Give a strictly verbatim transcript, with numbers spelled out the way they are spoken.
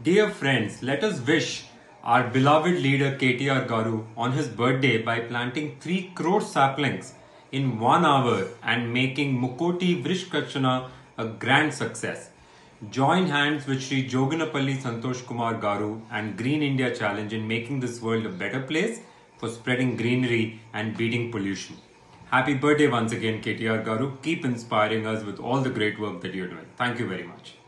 Dear friends, let us wish our beloved leader K T R Garu on his birthday by planting three crore saplings in one hour and making Mukoti Vrishkachana a grand success. Join hands with Sri Joganapalli Santosh Kumar Garu and Green India Challenge in making this world a better place for spreading greenery and beating pollution. Happy birthday once again, K T R Garu. Keep inspiring us with all the great work that you're doing. Thank you very much.